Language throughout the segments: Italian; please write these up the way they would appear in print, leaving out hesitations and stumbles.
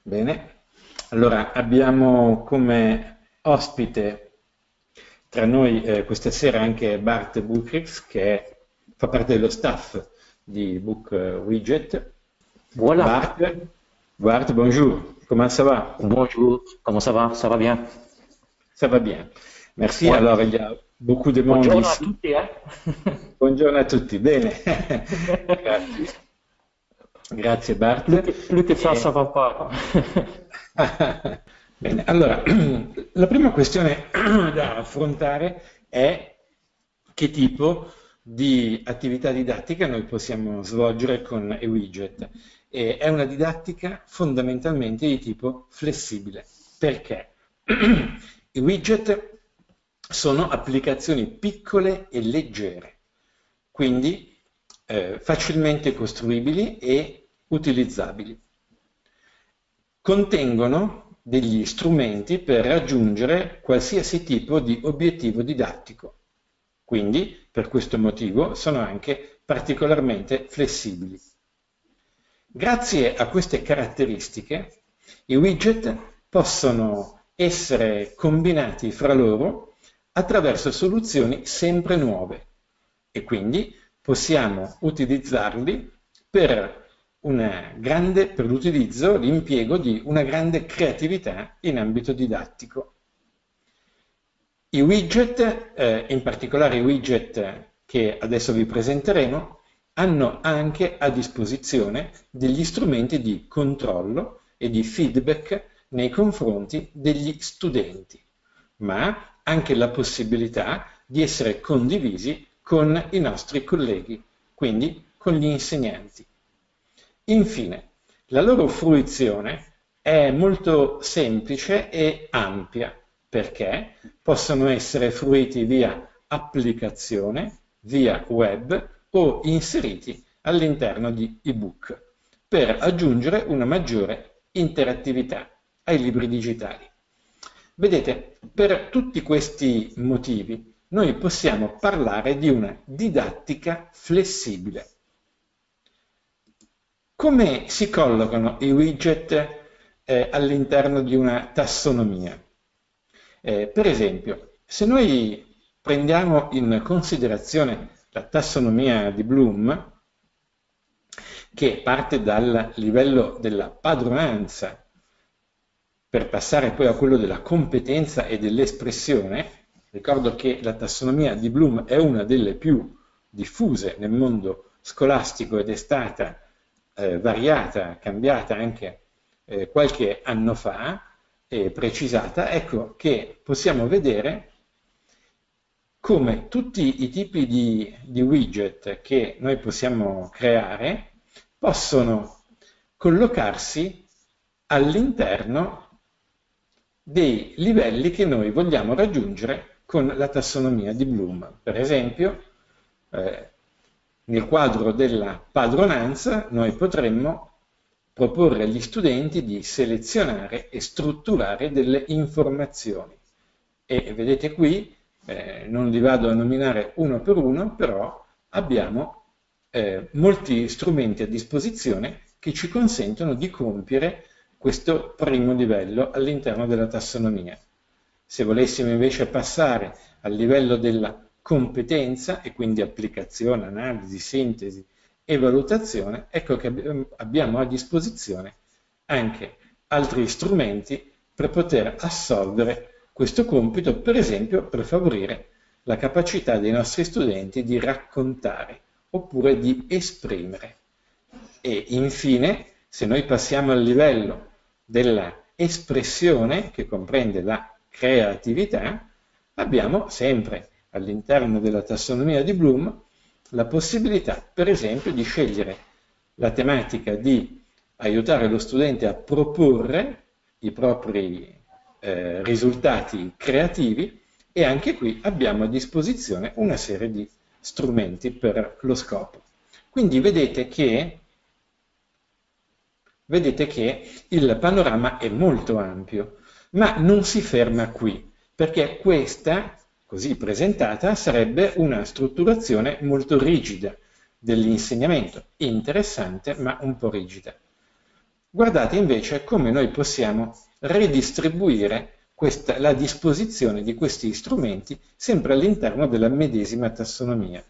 Bene, allora abbiamo come ospite tra noi questa sera anche Bart Buchrich fa parte dello staff di Book Widget. Voilà. Bart, bonjour, comment ça va? Bonjour. Comment ça va? Ça va bien? Ça va bien, merci. Ouais. Alors il y a beaucoup de monde Buongiorno a ici. tutti, eh? Buongiorno a tutti, bene, grazie. Grazie Plus Bart. plus que ça va pas. Bene, allora, la prima questione da affrontare è che tipo di attività didattica noi possiamo svolgere con eWidget. E è una didattica fondamentalmente di tipo flessibile. Perché? I widget sono applicazioni piccole e leggere, quindi facilmente costruibili e utilizzabili. Contengono degli strumenti per raggiungere qualsiasi tipo di obiettivo didattico, quindi per questo motivo sono anche particolarmente flessibili. Grazie a queste caratteristiche, i widget possono essere combinati fra loro attraverso soluzioni sempre nuove e quindi possiamo utilizzarli per l'utilizzo, l'impiego di una grande creatività in ambito didattico. I widget, in particolare i widget che adesso vi presenteremo, hanno anche a disposizione degli strumenti di controllo e di feedback nei confronti degli studenti, ma anche la possibilità di essere condivisi con i nostri colleghi, quindi con gli insegnanti. Infine, la loro fruizione è molto semplice e ampia perché possono essere fruiti via applicazione, via web o inseriti all'interno di ebook per aggiungere una maggiore interattività ai libri digitali. Vedete, per tutti questi motivi noi possiamo parlare di una didattica flessibile. Come si collocano i widget all'interno di una tassonomia? Per esempio, se noi prendiamo in considerazione la tassonomia di Bloom, che parte dal livello della padronanza per passare poi a quello della competenza e dell'espressione, ricordo che la tassonomia di Bloom è una delle più diffuse nel mondo scolastico ed è stata variata, cambiata anche qualche anno fa e precisata, ecco che possiamo vedere come tutti i tipi di widget che noi possiamo creare possono collocarsi all'interno dei livelli che noi vogliamo raggiungere con la tassonomia di Bloom. Per esempio, nel quadro della padronanza noi potremmo proporre agli studenti di selezionare e strutturare delle informazioni. E vedete qui, non li vado a nominare uno per uno, però abbiamo molti strumenti a disposizione che ci consentono di compiere questo primo livello all'interno della tassonomia. Se volessimo invece passare al livello della competenza e quindi applicazione, analisi, sintesi e valutazione, ecco che abbiamo a disposizione anche altri strumenti per poter assolvere questo compito, per esempio per favorire la capacità dei nostri studenti di raccontare oppure di esprimere. E infine, se noi passiamo al livello della espressione, che comprende la creatività, abbiamo sempre all'interno della tassonomia di Bloom la possibilità, per esempio, di scegliere la tematica di aiutare lo studente a proporre i propri risultati creativi e anche qui abbiamo a disposizione una serie di strumenti per lo scopo. Quindi vedete che il panorama è molto ampio, ma non si ferma qui, perché questa, così presentata, sarebbe una strutturazione molto rigida dell'insegnamento, interessante ma un po' rigida. Guardate invece come noi possiamo redistribuire la disposizione di questi strumenti sempre all'interno della medesima tassonomia.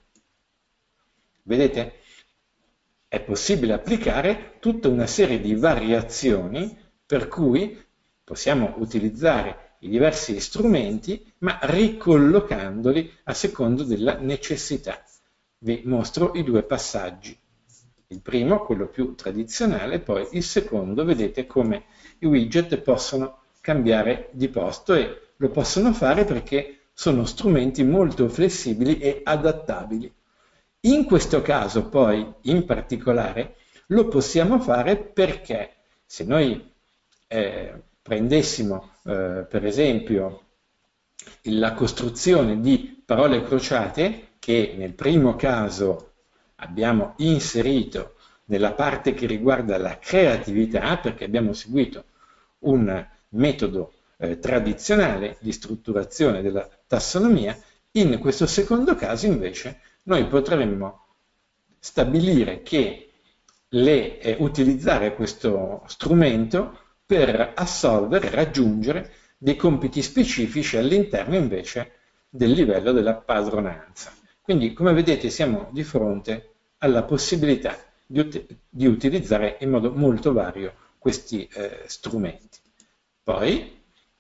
Vedete? È possibile applicare tutta una serie di variazioni per cui possiamo utilizzare i diversi strumenti ma ricollocandoli a secondo della necessità. Vi mostro i due passaggi. Il primo, quello più tradizionale, poi il secondo, vedete come i widget possono cambiare di posto e lo possono fare perché sono strumenti molto flessibili e adattabili. In questo caso poi, in particolare, lo possiamo fare perché se noi prendessimo per esempio la costruzione di parole crociate, che nel primo caso abbiamo inserito nella parte che riguarda la creatività, perché abbiamo seguito un metodo tradizionale di strutturazione della tassonomia, in questo secondo caso invece noi potremmo stabilire che utilizzare questo strumento per assolvere, raggiungere dei compiti specifici all'interno invece del livello della padronanza. Quindi, come vedete, siamo di fronte alla possibilità di utilizzare in modo molto vario questi strumenti. Poi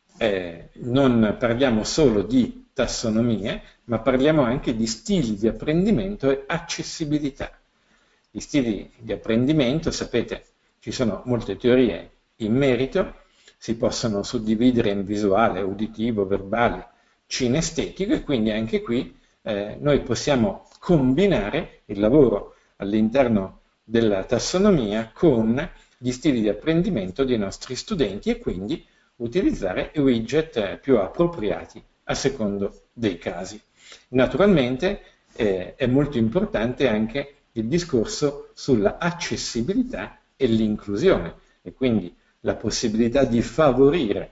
non parliamo solo di tassonomie, ma parliamo anche di stili di apprendimento e accessibilità. Gli stili di apprendimento, sapete, ci sono molte teorie in merito, si possono suddividere in visuale, uditivo, verbale, cinestetico e quindi anche qui noi possiamo combinare il lavoro all'interno della tassonomia con gli stili di apprendimento dei nostri studenti e quindi utilizzare i widget più appropriati a secondo dei casi. Naturalmente è molto importante anche il discorso sulla accessibilità e l'inclusione e quindi la possibilità di favorire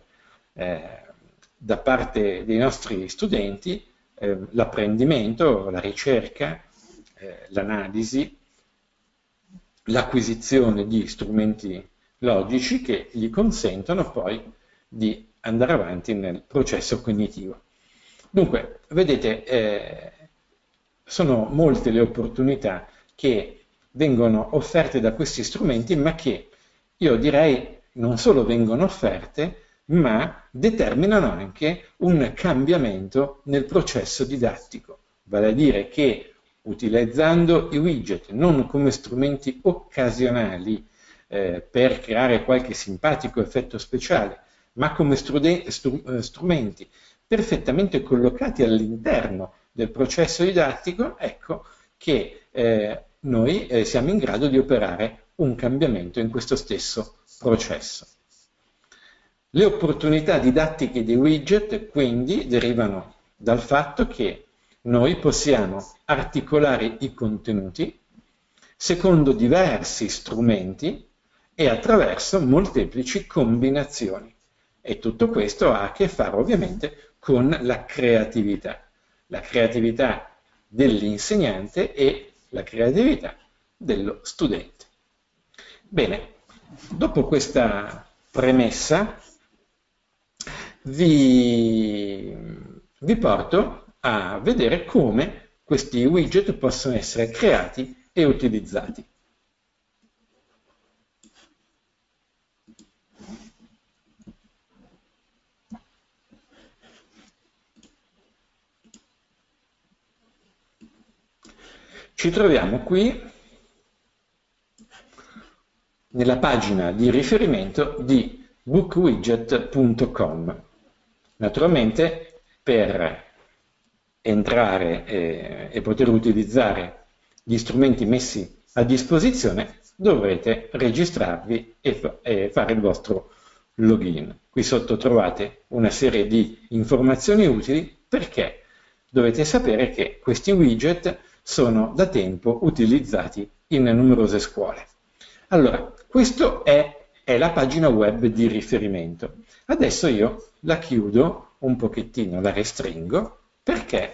da parte dei nostri studenti l'apprendimento, la ricerca, l'analisi, l'acquisizione di strumenti logici che gli consentono poi di andare avanti nel processo cognitivo. Dunque, vedete, sono molte le opportunità che vengono offerte da questi strumenti, ma che io direi non solo vengono offerte, ma determinano anche un cambiamento nel processo didattico, vale a dire che utilizzando i widget non come strumenti occasionali per creare qualche simpatico effetto speciale, ma come strumenti perfettamente collocati all'interno del processo didattico, ecco che noi siamo in grado di operare un cambiamento in questo stesso processo. Le opportunità didattiche dei widget quindi derivano dal fatto che noi possiamo articolare i contenuti secondo diversi strumenti e attraverso molteplici combinazioni. E tutto questo ha a che fare ovviamente con la creatività dell'insegnante e la creatività dello studente. Bene, dopo questa premessa vi porto a vedere come questi widget possono essere creati e utilizzati. Ci troviamo qui nella pagina di riferimento di bookwidget.com. Naturalmente per entrare e poter utilizzare gli strumenti messi a disposizione dovrete registrarvi e fare il vostro login. Qui sotto trovate una serie di informazioni utili perché dovete sapere che questi widget sono da tempo utilizzati in numerose scuole. Allora, questa è la pagina web di riferimento. Adesso io la chiudo un pochettino, la restringo, perché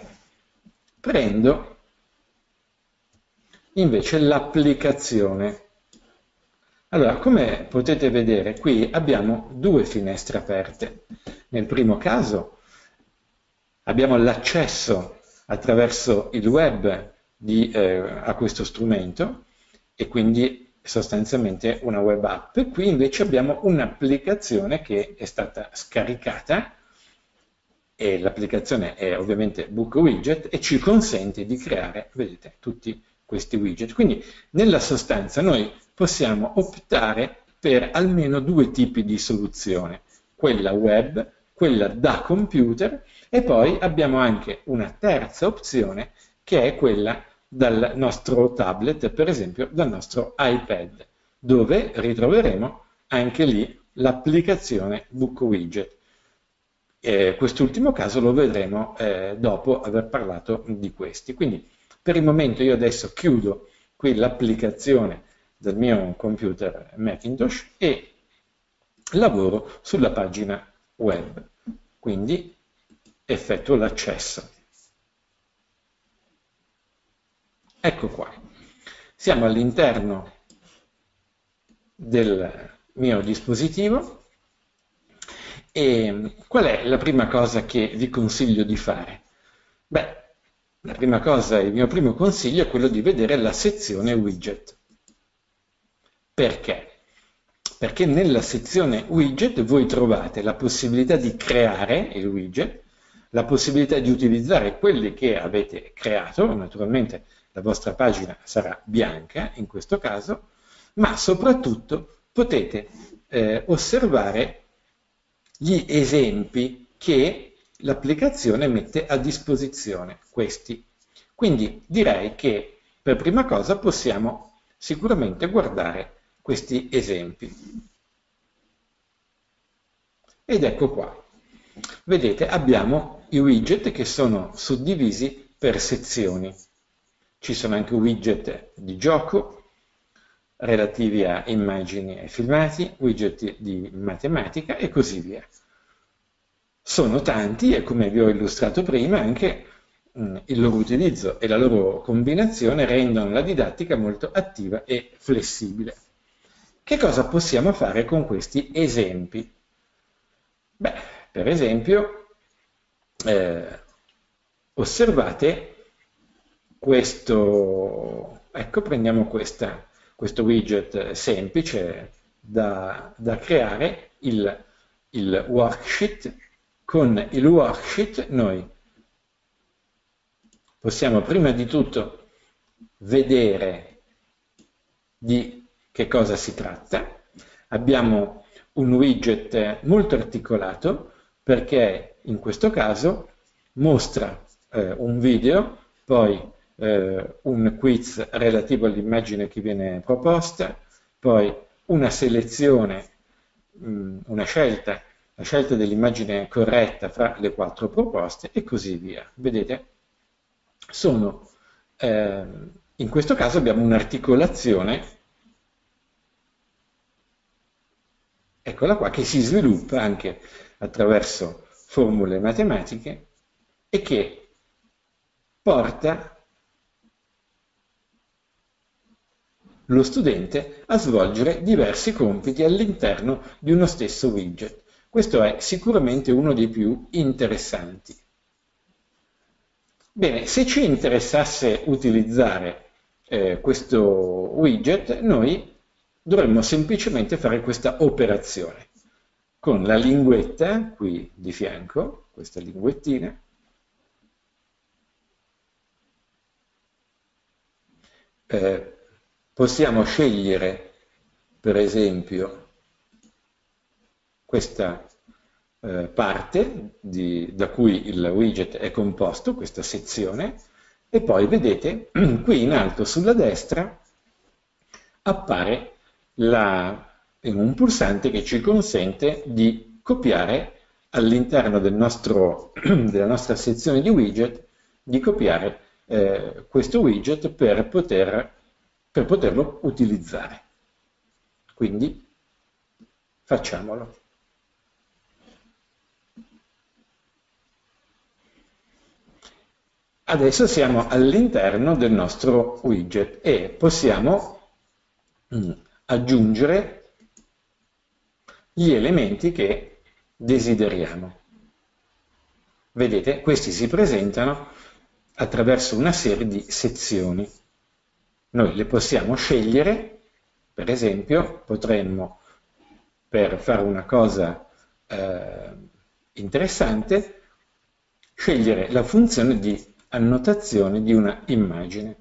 prendo invece l'applicazione. Allora, come potete vedere, qui abbiamo due finestre aperte. Nel primo caso abbiamo l'accesso attraverso il web a questo strumento e quindi sostanzialmente una web app. Qui invece abbiamo un'applicazione che è stata scaricata e l'applicazione è ovviamente Book Widget e ci consente di creare, vedete, tutti questi widget. Quindi nella sostanza noi possiamo optare per almeno due tipi di soluzione, quella web, quella da computer e poi abbiamo anche una terza opzione che è quella dal nostro tablet, per esempio dal nostro iPad, dove ritroveremo anche lì l'applicazione Book Widget. Quest'ultimo caso lo vedremo dopo aver parlato di questi. Quindi per il momento io adesso chiudo qui l'applicazione del mio computer Macintosh e lavoro sulla pagina web. Quindi effettuo l'accesso. Ecco qua. Siamo all'interno del mio dispositivo. E qual è la prima cosa che vi consiglio di fare? Beh, la prima cosa, il mio primo consiglio è quello di vedere la sezione widget. Perché? Perché nella sezione widget voi trovate la possibilità di creare il widget, la possibilità di utilizzare quelli che avete creato, naturalmente la vostra pagina sarà bianca in questo caso, ma soprattutto potete osservare gli esempi che l'applicazione mette a disposizione, questi. Quindi direi che per prima cosa possiamo sicuramente guardare questi esempi. Ed ecco qua. Vedete, abbiamo i widget che sono suddivisi per sezioni. Ci sono anche widget di gioco, relativi a immagini e filmati, widget di matematica e così via. Sono tanti e come vi ho illustrato prima anche il loro utilizzo e la loro combinazione rendono la didattica molto attiva e flessibile. Che cosa possiamo fare con questi esempi? Beh, per esempio, osservate questo, ecco, prendiamo questo widget semplice da creare, il worksheet. Con il worksheet noi possiamo prima di tutto vedere di che cosa si tratta. Abbiamo un widget molto articolato perché in questo caso mostra un video, poi un quiz relativo all'immagine che viene proposta, poi una selezione, la scelta dell'immagine corretta fra le 4 proposte e così via. Vedete? In questo caso abbiamo un'articolazione, eccola qua, che si sviluppa anche attraverso formule matematiche e che porta lo studente a svolgere diversi compiti all'interno di uno stesso widget. Questo è sicuramente uno dei più interessanti. Bene, se ci interessasse utilizzare questo widget, noi dovremmo semplicemente fare questa operazione. Con la linguetta qui di fianco, questa linguettina, possiamo scegliere, per esempio, questa parte da cui il widget è composto, questa sezione, e poi vedete qui in alto sulla destra appare un pulsante che ci consente di copiare all'interno della nostra sezione di widget, di copiare questo widget per poterlo utilizzare. Quindi facciamolo. Adesso siamo all'interno del nostro widget e possiamo aggiungere gli elementi che desideriamo. Vedete, questi si presentano attraverso una serie di sezioni. Noi le possiamo scegliere, per esempio, potremmo, per fare una cosa interessante, scegliere la funzione di annotazione di una immagine.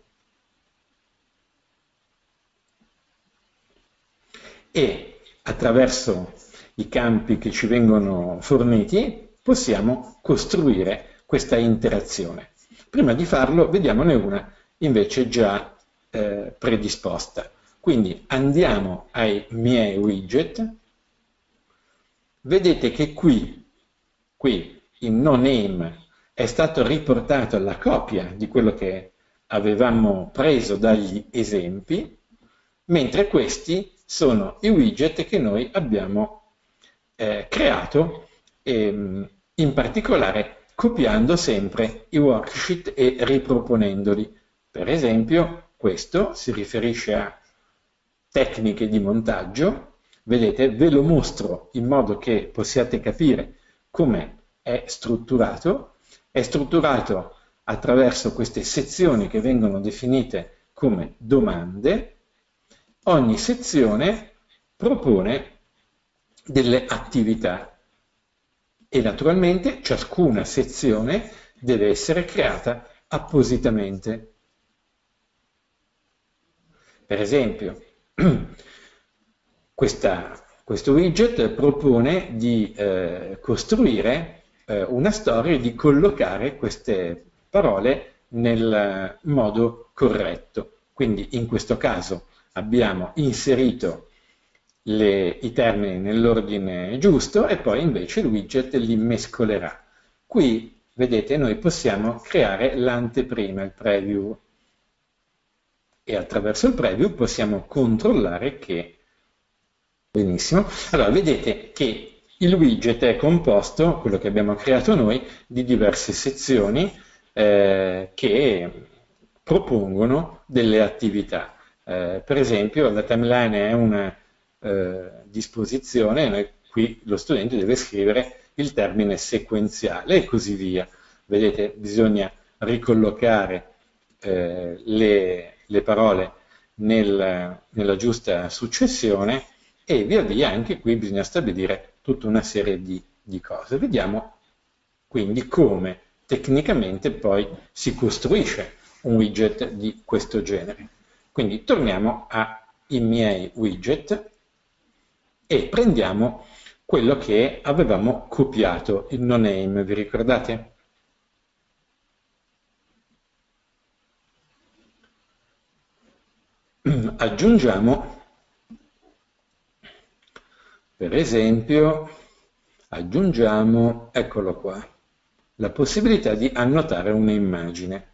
E attraverso i campi che ci vengono forniti possiamo costruire questa interazione. Prima di farlo vediamone una invece già predisposta. Quindi andiamo ai miei widget, vedete che qui in noName è stato riportato la copia di quello che avevamo preso dagli esempi, mentre questi sono i widget che noi abbiamo creato, in particolare copiando sempre i worksheet e riproponendoli. Per esempio, questo si riferisce a tecniche di montaggio. Vedete, ve lo mostro in modo che possiate capire come è strutturato. È strutturato attraverso queste sezioni che vengono definite come domande. Ogni sezione propone delle attività e naturalmente ciascuna sezione deve essere creata appositamente. Per esempio, questo widget propone di costruire una storia e di collocare queste parole nel modo corretto. Quindi in questo caso abbiamo inserito i termini nell'ordine giusto e poi invece il widget li mescolerà. Qui, vedete, noi possiamo creare l'anteprima, il preview, e attraverso il preview possiamo controllare che... Benissimo. Allora, vedete che il widget è composto, quello che abbiamo creato noi, di diverse sezioni che propongono delle attività. Per esempio, la timeline è una disposizione, noi qui lo studente deve scrivere il termine sequenziale e così via. Vedete, bisogna ricollocare le parole nella giusta successione e via via anche qui bisogna stabilire tutta una serie di cose. Vediamo quindi come tecnicamente poi si costruisce un widget di questo genere. Quindi torniamo ai miei widget e prendiamo quello che avevamo copiato, il noName, vi ricordate? Aggiungiamo, per esempio, eccolo qua, la possibilità di annotare un'immagine.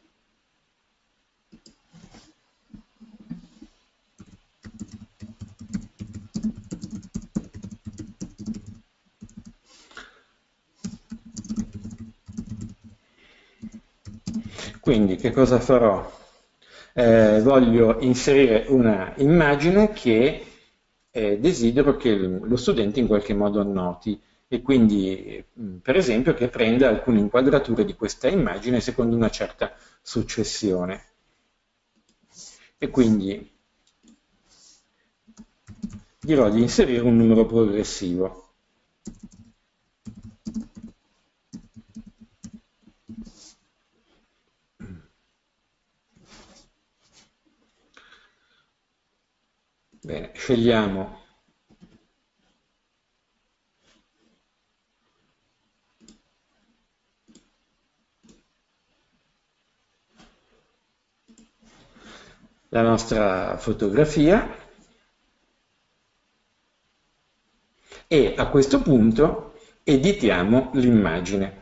Quindi che cosa farò? Voglio inserire una immagine che desidero che lo studente in qualche modo annoti e quindi per esempio che prenda alcune inquadrature di questa immagine secondo una certa successione. E quindi dirò di inserire un numero progressivo. Bene, scegliamo la nostra fotografia e a questo punto editiamo l'immagine.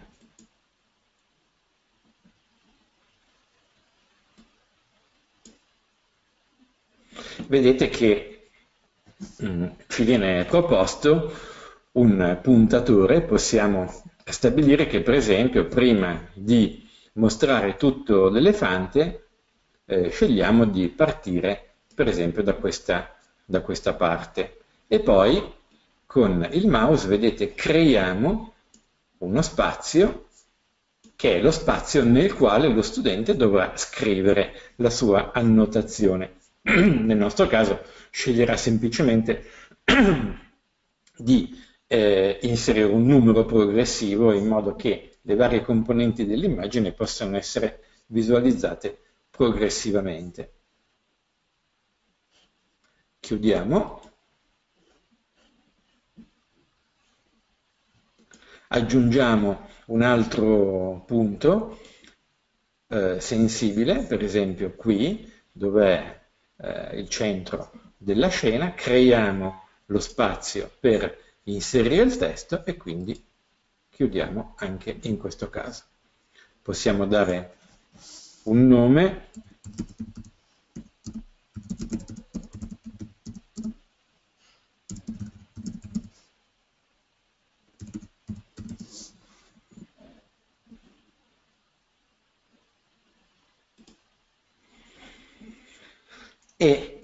Vedete che ci viene proposto un puntatore, possiamo stabilire che per esempio prima di mostrare tutto l'elefante scegliamo di partire per esempio da questa da questa parte e poi con il mouse, vedete, creiamo uno spazio che è lo spazio nel quale lo studente dovrà scrivere la sua annotazione. Nel nostro caso sceglierà semplicemente di inserire un numero progressivo in modo che le varie componenti dell'immagine possano essere visualizzate progressivamente. Chiudiamo. Aggiungiamo un altro punto sensibile, per esempio qui, dove è il centro della scena, creiamo lo spazio per inserire il testo e quindi chiudiamo anche in questo caso. Possiamo dare un nome. E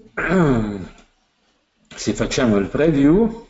se facciamo il preview,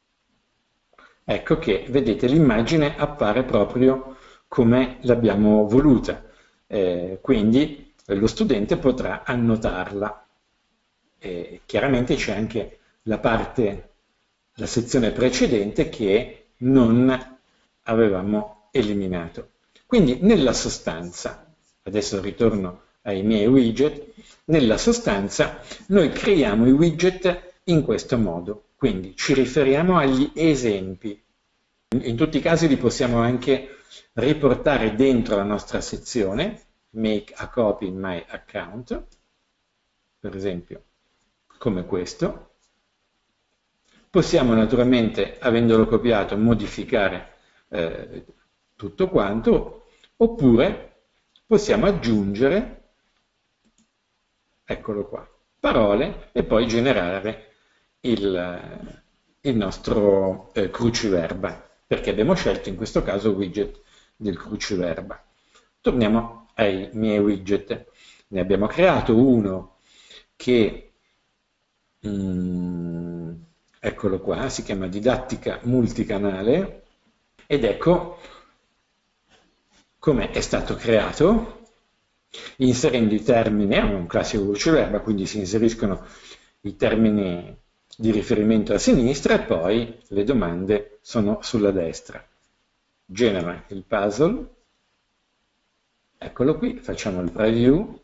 ecco che, vedete, l'immagine appare proprio come l'abbiamo voluta, quindi lo studente potrà annotarla. Chiaramente c'è anche la sezione precedente che non avevamo eliminato. Quindi nella sostanza, adesso ritorno ai miei widget, nella sostanza noi creiamo i widget in questo modo, quindi ci riferiamo agli esempi. In tutti i casi li possiamo anche riportare dentro la nostra sezione, make a copy in my account, per esempio come questo. Possiamo naturalmente, avendolo copiato, modificare tutto quanto, oppure possiamo aggiungere, eccolo qua, parole e poi generare il nostro cruciverba, perché abbiamo scelto in questo caso widget del cruciverba. Torniamo ai miei widget. Ne abbiamo creato uno che, eccolo qua, si chiama didattica multicanale ed ecco come è stato creato. Inserendo i termini, è un classico cruciverba, quindi si inseriscono i termini di riferimento a sinistra e poi le domande sono sulla destra. Genera il puzzle, eccolo qui, facciamo il preview.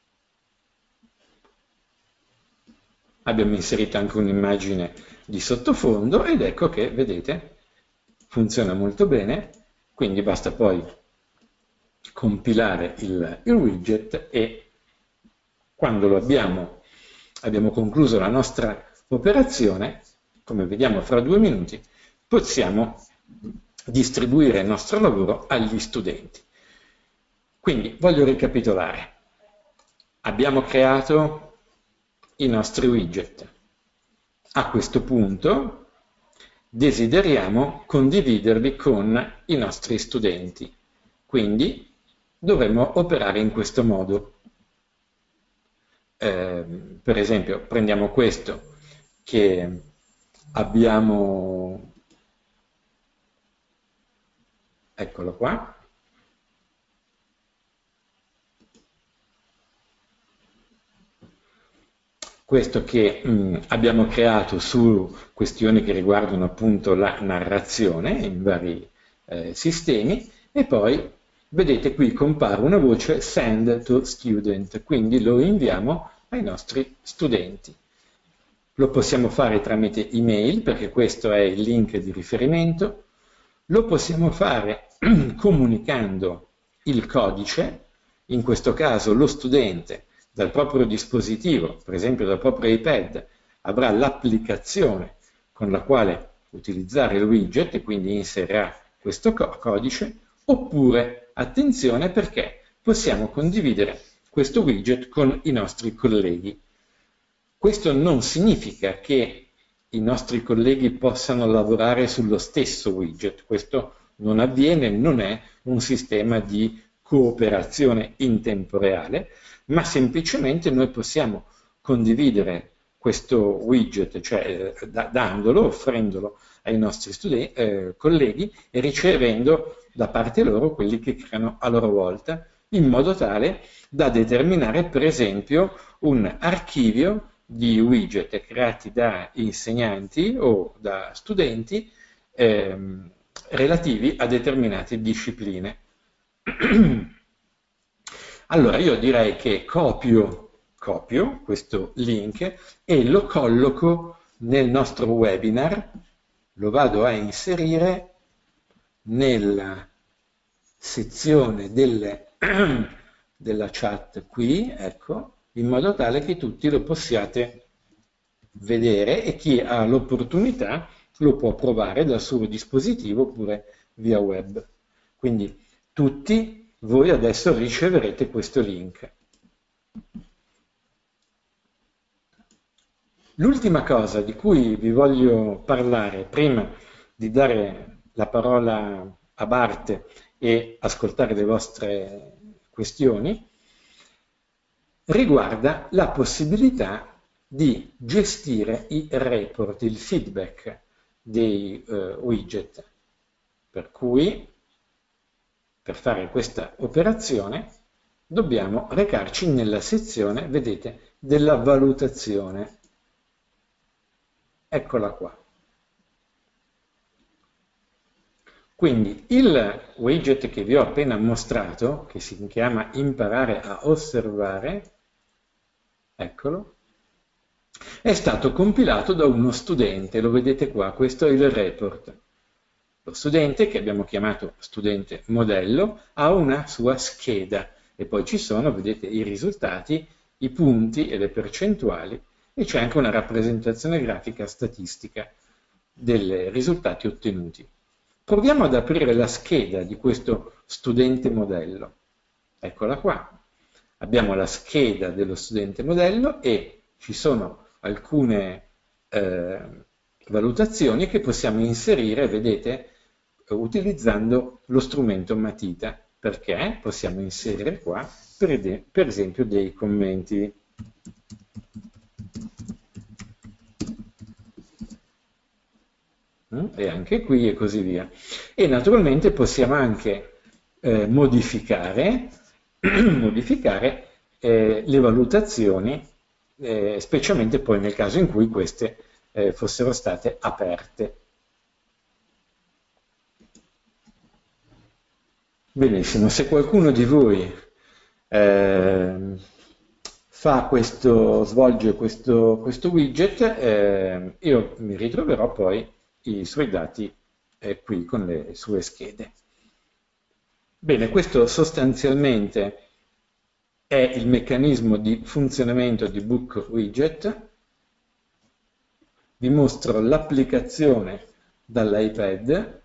Abbiamo inserito anche un'immagine di sottofondo ed ecco che, vedete, funziona molto bene, quindi basta poi compilare il widget e quando lo abbiamo concluso la nostra operazione, come vediamo fra 2 minuti, possiamo distribuire il nostro lavoro agli studenti. Quindi voglio ricapitolare. Abbiamo creato i nostri widget. A questo punto desideriamo condividerli con i nostri studenti. Quindi dovremmo operare in questo modo. Per esempio, prendiamo questo che abbiamo, eccolo qua, questo che abbiamo creato su questioni che riguardano appunto la narrazione in vari sistemi e poi vedete qui compare una voce send to student, quindi lo inviamo ai nostri studenti. Lo possiamo fare tramite email perché questo è il link di riferimento, lo possiamo fare comunicando il codice, in questo caso lo studente dal proprio dispositivo, per esempio dal proprio iPad, avrà l'applicazione con la quale utilizzare il widget e quindi inserirà questo codice, oppure, attenzione perché possiamo condividere questo widget con i nostri colleghi. Questo non significa che i nostri colleghi possano lavorare sullo stesso widget, questo non avviene, non è un sistema di cooperazione in tempo reale, ma semplicemente noi possiamo condividere questo widget, cioè dandolo, offrendolo ai nostri colleghi e ricevendo da parte loro quelli che creano a loro volta, in modo tale da determinare per esempio un archivio di widget creati da insegnanti o da studenti relativi a determinate discipline. Allora io direi che copio questo link e lo colloco nel nostro webinar, lo vado a inserire nella sezione della chat qui, ecco, in modo tale che tutti lo possiate vedere e chi ha l'opportunità lo può provare dal suo dispositivo oppure via web. Quindi tutti voi adesso riceverete questo link. L'ultima cosa di cui vi voglio parlare prima di dare la parola a Bart e ascoltare le vostre questioni riguarda la possibilità di gestire i report, il feedback dei widget. Per cui, per fare questa operazione, dobbiamo recarci nella sezione, vedete, della valutazione. Eccola qua. Quindi il widget che vi ho appena mostrato, che si chiama Imparare a osservare, eccolo, è stato compilato da uno studente, lo vedete qua, questo è il report. Lo studente, che abbiamo chiamato studente modello, ha una sua scheda e poi ci sono, vedete, i risultati, i punti e le percentuali e c'è anche una rappresentazione grafica statistica dei risultati ottenuti. Proviamo ad aprire la scheda di questo studente modello. Eccola qua. Abbiamo la scheda dello studente modello e ci sono alcune valutazioni che possiamo inserire, vedete, utilizzando lo strumento matita. Perché possiamo inserire qua, per esempio, dei commenti. E anche qui e così via. E naturalmente possiamo anche modificare le valutazioni, specialmente poi nel caso in cui queste fossero state aperte. Benissimo, se qualcuno di voi svolge questo widget, io mi ritroverò poi i suoi dati qui con le sue schede. Bene, questo sostanzialmente è il meccanismo di funzionamento di Book Widget. Vi mostro l'applicazione dall'iPad.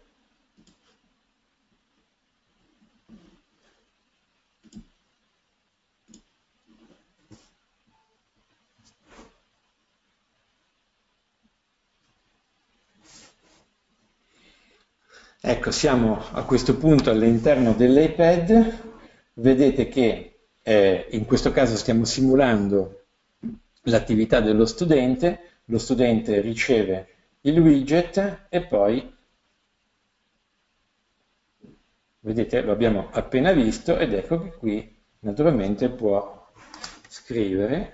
Ecco, siamo a questo punto all'interno dell'iPad, vedete che in questo caso stiamo simulando l'attività dello studente, lo studente riceve il widget e poi, vedete, lo abbiamo appena visto ed ecco che qui naturalmente può scrivere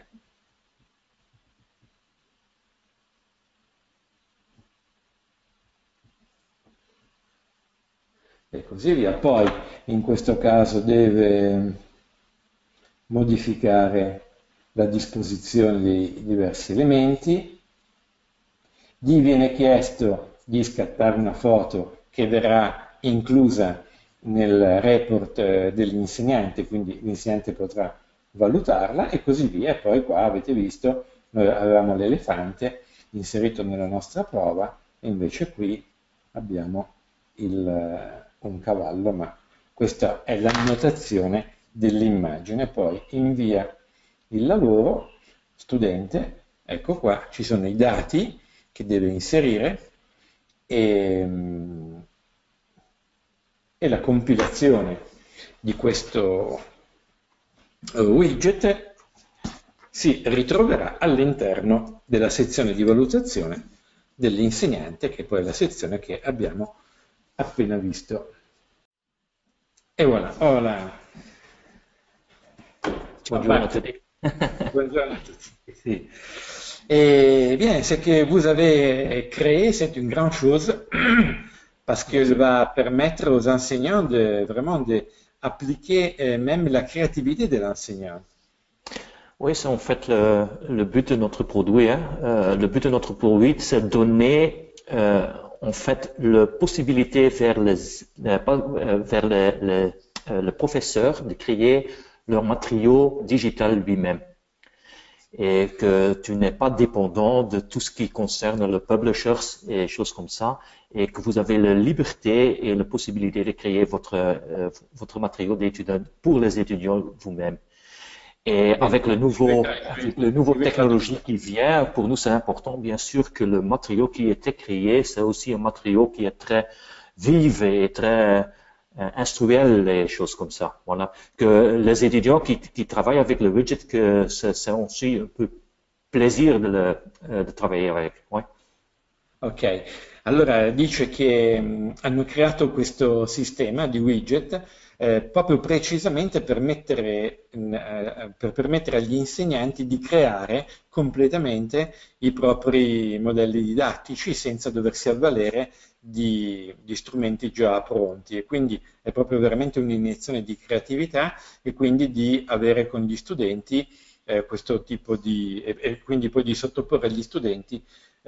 e così via. Poi in questo caso deve modificare la disposizione di diversi elementi, gli viene chiesto di scattare una foto che verrà inclusa nel report dell'insegnante, quindi l'insegnante potrà valutarla e così via. E poi qua avete visto, noi avevamo l'elefante inserito nella nostra prova e invece qui abbiamo un cavallo, ma questa è l'annotazione dell'immagine. Poi invia il lavoro, studente, ecco qua, ci sono i dati che deve inserire e la compilazione di questo widget si ritroverà all'interno della sezione di valutazione dell'insegnante, che poi è la sezione che abbiamo appena visto. Et voilà, voilà. Ciao Buongiorno a Bart. tutti. Buongiorno à tous. Si. Et bien, ce que vous avez créé, c'est une grande chose parce que ça va permettre aux enseignants de vraiment d'appliquer même la créativité de l'enseignant. Oui, c'est en fait le but de notre produit, hein. Le but de notre produit, c'est donner en fait la possibilité vers le professeur de créer leur matériau digital lui-même. Et que tu n'es pas dépendant de tout ce qui concerne le publishers et choses comme ça, et que vous avez la liberté et la possibilité de créer votre matériau d'étudiant pour les étudiants vous-même. Et avec le nouveau technologie qui vient, pour nous c'est important bien sûr que le matériau qui était créé, c'est aussi un matériau qui est très vif et très instruel et choses comme ça. Voilà. Que les étudiants qui travaillent avec le widget, que c'est aussi un peu plaisir de travailler avec. Ouais. Ok, allora dice che hanno creato questo sistema di widget proprio precisamente per permettere agli insegnanti di creare completamente i propri modelli didattici senza doversi avvalere di strumenti già pronti, e quindi è proprio veramente un'iniezione di creatività e quindi di avere con gli studenti questo tipo e quindi poi di sottoporre agli studenti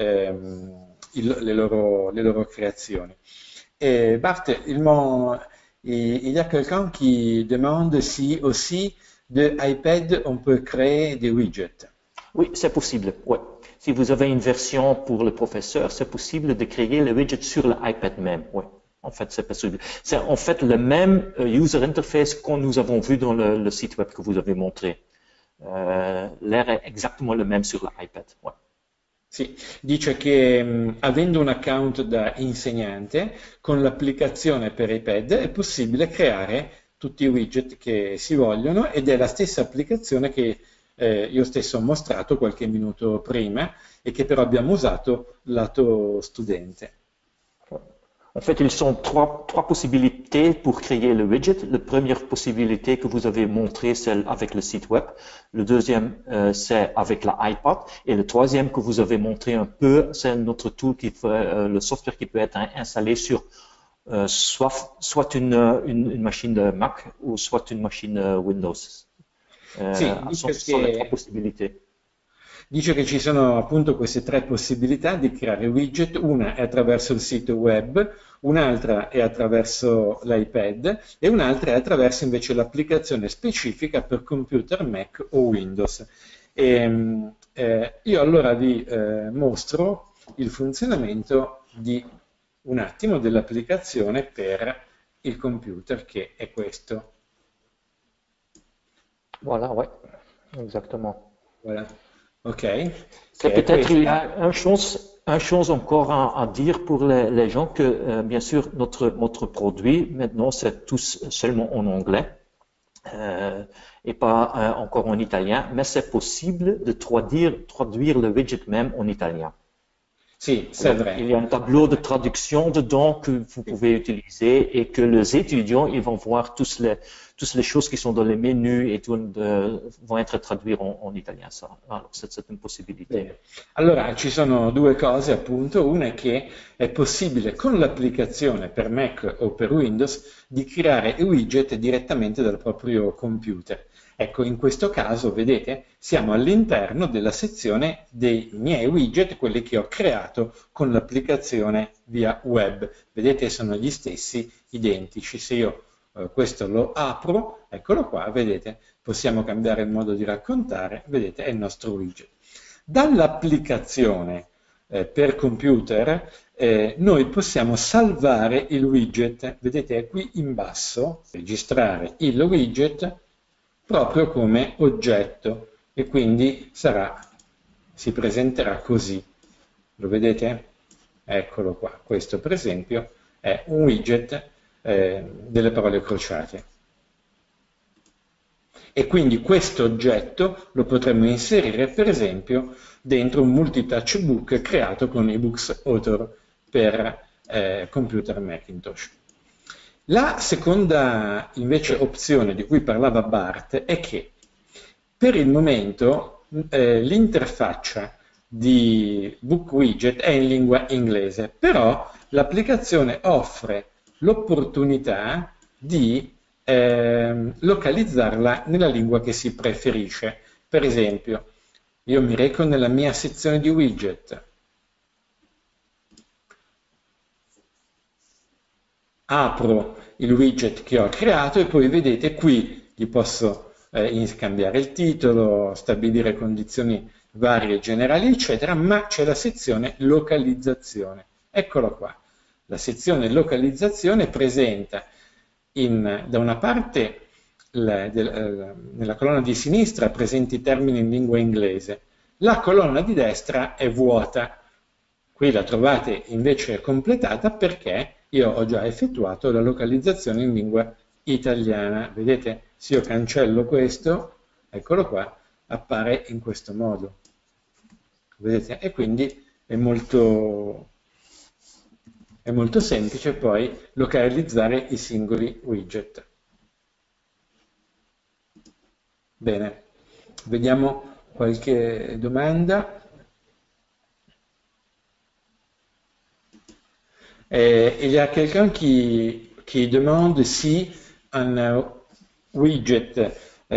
le loro créations. Et Bart, il y a quelqu'un qui demande si aussi de iPad on peut créer des widgets. Oui, c'est possible. Ouais. Si vous avez une version pour le professeur, c'est possible de créer le widget sur l'iPad même. Ouais. En fait, c'est possible. C'est en fait le même user interface que nous avons vu dans le site web que vous avez montré. L'air è exactement le même sur l'iPad. Ouais. Sì, dice che avendo un account da insegnante, con l'applicazione per iPad è possibile creare tutti i widget che si vogliono, ed è la stessa applicazione che io stesso ho mostrato qualche minuto prima e che però abbiamo usato lato studente. En fait, ils sont trois possibilités pour créer le widget. La première possibilité que vous avez montrée, c'est avec le site web. Le deuxième, c'est avec l'iPad. Et le troisième que vous avez montré un peu, c'est notre tool le software qui peut être installé sur soit une machine de Mac ou soit une machine Windows. Sì, sono le trois possibilités. Dice che ci sono appunto queste tre possibilità di creare widget: una è attraverso il sito web, un'altra è attraverso l'iPad e un'altra è attraverso invece l'applicazione specifica per computer Mac o Windows. Io allora vi mostro il funzionamento di un attimo dell'applicazione per il computer, che è questo. Voilà, ouais, exactement. Voilà. Ok. C'est peut-être il y a une chose encore à dire pour les gens que bien sûr notre produit maintenant c'est tous seulement en anglais et pas encore en italien, mais c'est possible de traduire le widget même en italien. Sì, c'est vrai. Il y a un tableau de traduction dedans que vous pouvez utiliser et que les étudiants ils vont voir toutes les choses qui sont dans les menus et tout vont être traduites en italien. Ça. Alors, c'est une possibilité. Bene. Allora, ci sono due cose appunto. Una è che è possibile con l'applicazione per Mac o per Windows di creare i widget direttamente dal proprio computer. Ecco, in questo caso, vedete, siamo all'interno della sezione dei miei widget, quelli che ho creato con l'applicazione via web. Vedete, sono gli stessi, identici. Se io questo lo apro, eccolo qua, vedete, possiamo cambiare il modo di raccontare, vedete, è il nostro widget. Dall'applicazione per computer noi possiamo salvare il widget, vedete, è qui in basso, registrare il widget proprio come oggetto, e quindi si presenterà così. Lo vedete? Eccolo qua. Questo per esempio è un widget delle parole crociate. E quindi questo oggetto lo potremmo inserire, per esempio, dentro un multitouch book creato con eBooks Author per computer Macintosh. La seconda invece opzione di cui parlava Bart è che per il momento l'interfaccia di BookWidget è in lingua inglese, però l'applicazione offre l'opportunità di localizzarla nella lingua che si preferisce. Per esempio, io mi reco nella mia sezione di widget, apro il widget che ho creato e poi vedete qui gli posso cambiare il titolo, stabilire condizioni varie, generali, eccetera, ma c'è la sezione localizzazione. Eccola qua. La sezione localizzazione presenta da una parte nella colonna di sinistra presenti i termini in lingua inglese, la colonna di destra è vuota. Qui la trovate invece completata perché io ho già effettuato la localizzazione in lingua italiana. Vedete, se io cancello questo, eccolo qua, appare in questo modo. Vedete? E quindi è molto semplice poi localizzare i singoli widget. Bene, vediamo qualche domanda. Il y a quelqu'un qui demande si un widget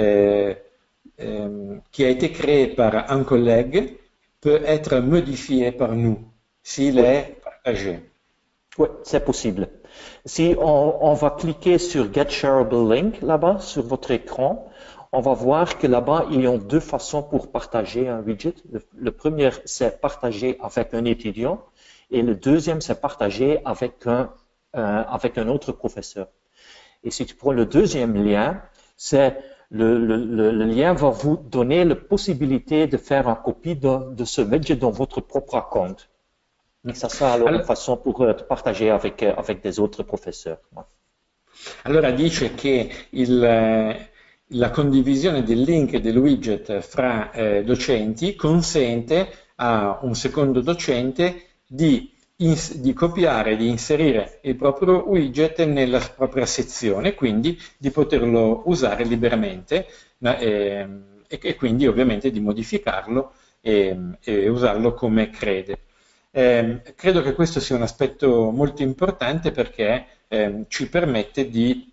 qui a été créé par un collègue peut être modifié par nous s'il est partagé. Oui, c'est possible. Si on va cliquer sur Get Shareable Link là-bas sur votre écran, on va voir que là-bas, il y a deux façons pour partager un widget. Le premier, c'est partager avec un étudiant et le deuxième, c'est partager avec un autre professeur. Et si tu prends le deuxième lien, c'est le lien va vous donner la possibilité de faire une copie de ce widget dans votre propre compte. Et ça sera alors une façon pour partager avec des autres professeurs. Allora dice che la condivisione del link e del widget fra docenti consente a un secondo docente di copiare, di inserire il proprio widget nella propria sezione, quindi di poterlo usare liberamente e quindi ovviamente di modificarlo e usarlo come crede. Credo che questo sia un aspetto molto importante perché ci permette di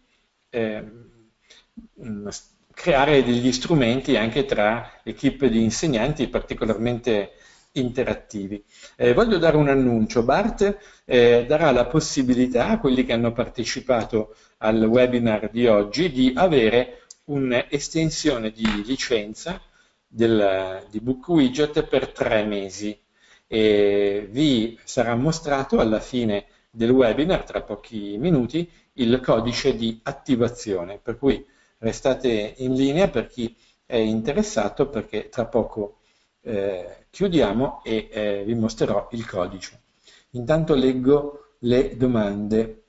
creare degli strumenti anche tra equipe di insegnanti particolarmente interattivi. Voglio dare un annuncio. Bart darà la possibilità a quelli che hanno partecipato al webinar di oggi di avere un'estensione di licenza di BookWidget per 3 mesi. E vi sarà mostrato alla fine del webinar, tra pochi minuti, il codice di attivazione, per cui restate in linea per chi è interessato perché tra poco chiudiamo e vi mostrerò il codice. Intanto leggo le domande.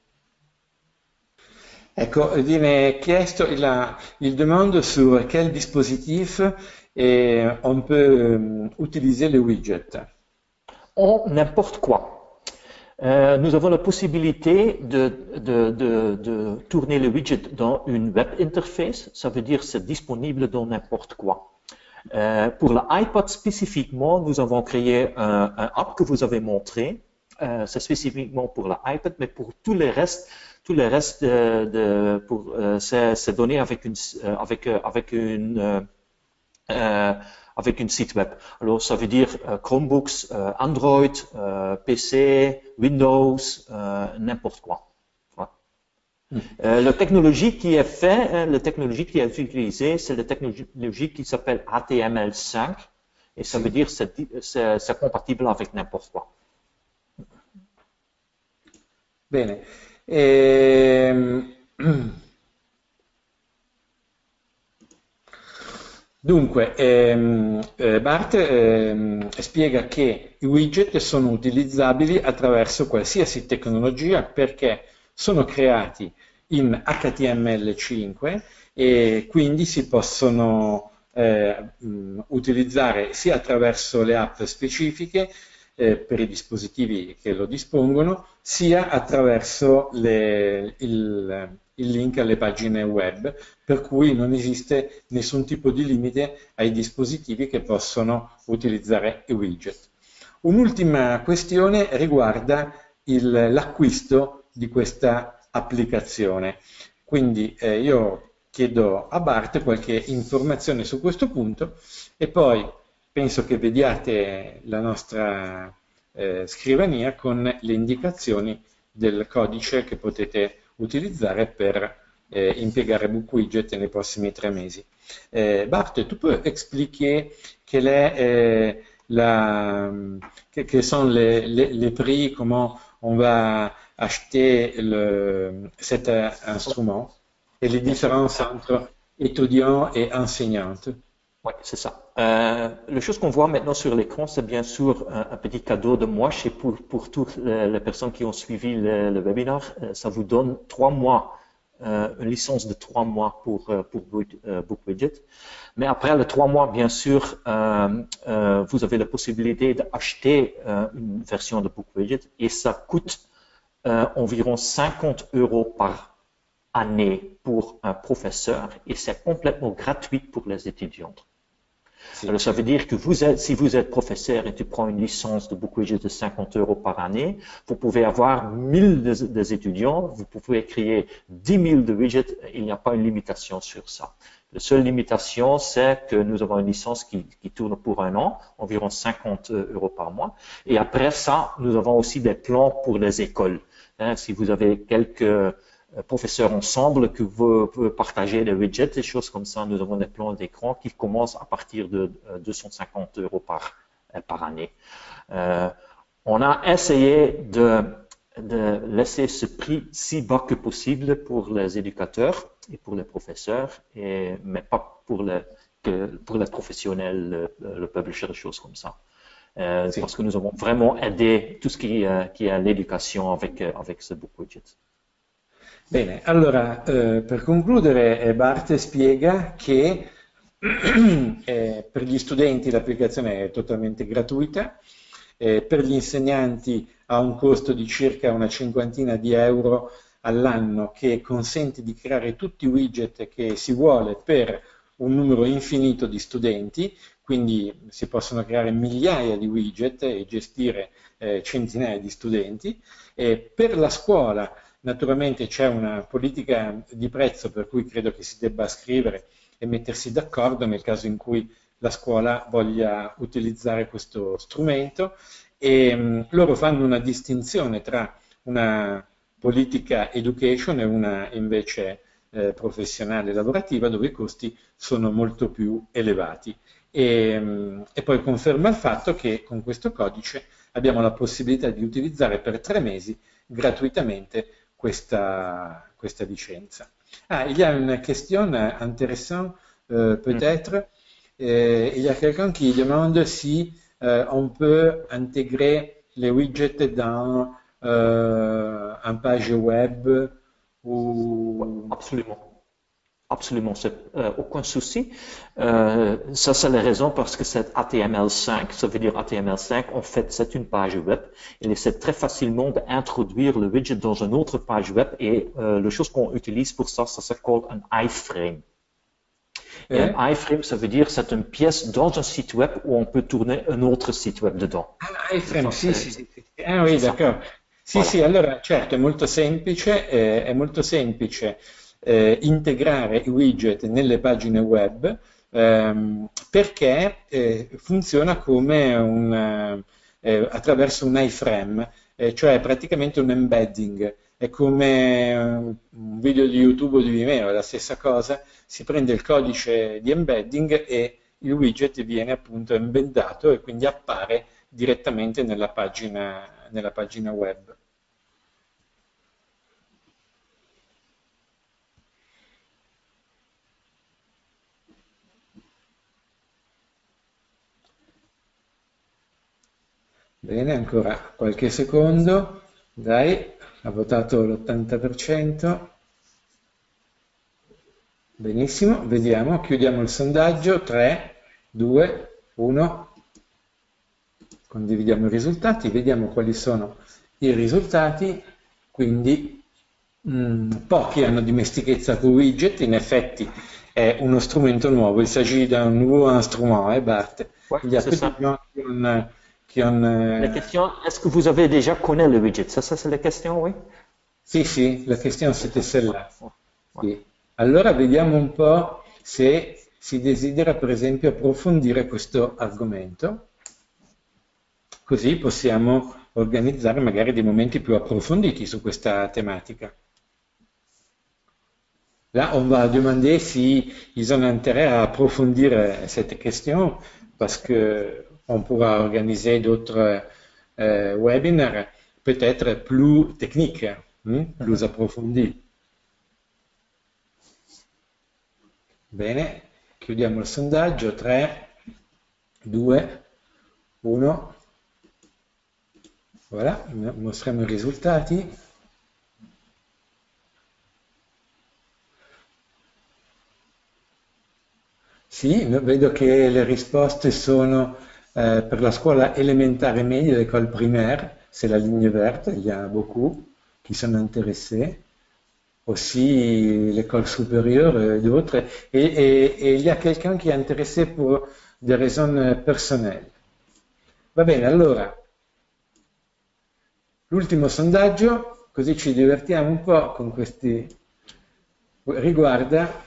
Ecco, viene chiesto il demande sur quel dispositif on peut utiliser le widget. N'importe quoi. Nous avons la possibilité de tourner le widget dans une web interface. Ça veut dire c'est disponible dans n'importe quoi. Pour l'iPad spécifiquement, nous avons créé un app que vous avez montré. C'est spécifiquement pour l'iPad, mais pour tous les restes, c'est donné avec une site web. Alors, ça veut dire Chromebooks, Android, PC, Windows, n'importe quoi. La technologie qui est faite, la technologie qui est utilisée, c'est la technologie qui s'appelle HTML5, et ça veut dire que c'est compatible avec n'importe quoi. Bene. Dunque, Bart spiega che i widget sono utilizzabili attraverso qualsiasi tecnologia perché sono creati in HTML5 e quindi si possono utilizzare sia attraverso le app specifiche per i dispositivi che lo dispongono, sia attraverso il link alle pagine web, per cui non esiste nessun tipo di limite ai dispositivi che possono utilizzare i widget. Un'ultima questione riguarda l'acquisto di questa applicazione. Quindi io chiedo a Bart qualche informazione su questo punto e poi penso che vediate la nostra scrivania con le indicazioni del codice che potete utilizzare per impiegare BookWidget nei prossimi 3 mesi. Bart, tu peux expliquer quel est quels sont les prix, comment on va acheter cet instrument et les Bien sûr. différences entre étudiants et enseignantes. Oui, c'est ça. La chose qu'on voit maintenant sur l'écran, c'est bien sûr un petit cadeau de moi pour toutes les personnes qui ont suivi le webinaire. Ça vous donne 3 mois, une licence de 3 mois pour BookWidget. Mais après les 3 mois, bien sûr, vous avez la possibilité d'acheter une version de BookWidget et ça coûte environ 50 € par année pour un professeur et c'est complètement gratuit pour les étudiants. Sì. Alors, ça veut dire que si vous êtes professeur et tu prends une licence de BookWidget de 50 € par année, vous pouvez avoir 1000 des étudiants, vous pouvez créer 10 000 de widgets, il n'y a pas une limitation sur ça. La seule limitation, c'est que nous avons une licence qui tourne pour 1 an, environ 50 € par mois. Et après ça, nous avons aussi des plans pour les écoles. Si vous avez quelques professeurs ensemble que vous pouvez partager des widgets, des choses comme ça. Nous avons des plans d'écran qui commencent à partir de 250 € par année. On a essayé de laisser ce prix si bas que possible pour les éducateurs et pour les professeurs, mais pas pour les professionnels, le publisher, des choses comme ça. Sì. Parce que nous avons vraiment aidé tout ce qui est l'éducation avec ce BookWidget. Bene, allora per concludere Bart spiega che per gli studenti l'applicazione è totalmente gratuita, per gli insegnanti ha un costo di circa una cinquantina di euro all'anno che consente di creare tutti i widget che si vuole per un numero infinito di studenti, quindi si possono creare migliaia di widget e gestire centinaia di studenti. Per la scuola naturalmente c'è una politica di prezzo per cui credo che si debba scrivere e mettersi d'accordo nel caso in cui la scuola voglia utilizzare questo strumento e loro fanno una distinzione tra una politica education e una invece professionale lavorativa dove i costi sono molto più elevati e poi conferma il fatto che con questo codice abbiamo la possibilità di utilizzare per 3 mesi gratuitamente questa licenza. Ah, il y a une question intéressante peut-être. Il y a quelqu'un qui demande si on peut intégrer les widgets dans un page web ou... Absolument. Absolument, c'est aucun souci. Ça, c'est la raison parce que c'est HTML5, ça veut dire HTML5, en fait, c'est une page web. Il essaie très facilement d'introduire le widget dans une autre page web et la chose qu'on utilise pour ça, ça s'appelle un iframe. Et un iframe, ça veut dire c'est une pièce dans un site web où on peut tourner un autre site web dedans. Ah, iframe, sì, sì, sì. Ah oui, d'accord. Sì, Voilà. sì, allora certo, è molto semplice integrare i widget nelle pagine web perché funziona come attraverso un iframe, cioè praticamente un embedding. È come un video di YouTube o di Vimeo, è la stessa cosa, si prende il codice di embedding e il widget viene appunto embeddato e quindi appare direttamente nella pagina web. Bene, ancora qualche secondo. Dai, ha votato l'80%. Benissimo, vediamo, chiudiamo il sondaggio, 3, 2, 1, condividiamo i risultati, vediamo quali sono i risultati, quindi pochi hanno dimestichezza con widget, in effetti è uno strumento nuovo, il s'agit d'un nouveau instrument, Bart. Ouais, Il y a c'est peu de ça. gens qui ont, La question, est-ce que vous avez déjà connu le widget? Ça c'est la question, oui? Sì, sì, la questione c'était celle-là. Ouais, ouais. Sì. Allora vediamo un po' se si desidera per esempio approfondire questo argomento, così possiamo organizzare magari dei momenti più approfonditi su questa thématique. Là, on va demander s'ils ont intérêt à approfondir cette question parce que on pourra organiser d'autres webinars peut-être plus techniques, plus approfondis. Bene, chiudiamo il sondaggio, 3, 2, 1, voilà, mostriamo i risultati. Sì, vedo che le risposte sono per la scuola elementare media, l'école primaire, c'est la ligne verte, il y a beaucoup qui sont intéressés. Aussi l'école supérieure et d'autres. Et il y a quelqu'un qui est intéressé pour des raisons personnelles. Va bene, allora, l'ultimo sondaggio, così ci divertiamo un po' con questi, riguarda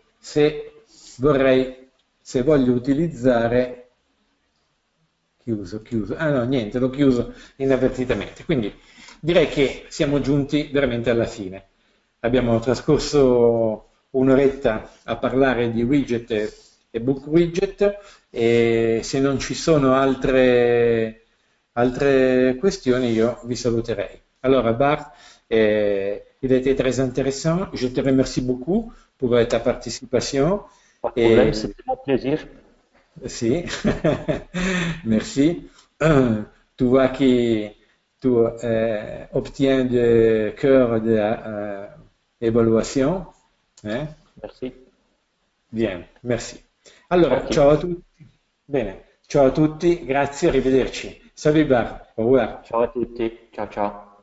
se voglio utilizzare, chiuso, ah no, niente, l'ho chiuso inavvertitamente. Quindi direi che siamo giunti veramente alla fine. Abbiamo trascorso un'oretta a parlare di widget e book widget e se non ci sono altre questioni io vi saluterei. Alors Bart, il a été très intéressant. Je te remercie beaucoup pour ta participation. Pas de problème, c'était mon plaisir. Si, merci. Tu vois que tu obtiens de cœur de évaluation. Hein? Merci. Bien, merci. Allora, Ok. ciao a tutti. Bene, ciao a tutti, grazie, arrivederci. Salut Bar, au revoir. Ciao a tutti. Ciao ciao.